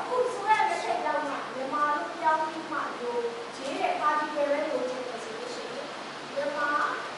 အခုဆိုရတဲ့ချိန်လောက်မှာမြန်မာလူပြောင်းပြီးမှလို့ရေးတဲ့ပါတီတွေပဲလို့ထင်တယ်ဆိုလို့ရှိရင်မြန်မာ